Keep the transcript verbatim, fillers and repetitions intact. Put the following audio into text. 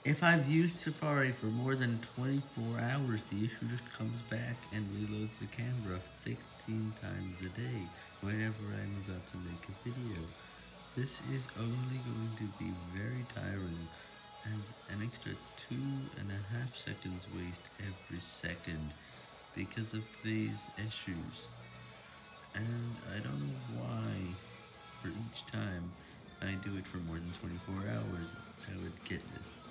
If I've used Safari for more than twenty-four hours, the issue just comes back and reloads the camera sixteen times a day whenever I'm about to make a video. This is only going to be very tiring, as an extra two and a half seconds waste every second because of these issues. And I don't know why, for each time I do it for more than twenty-four hours, I would get this.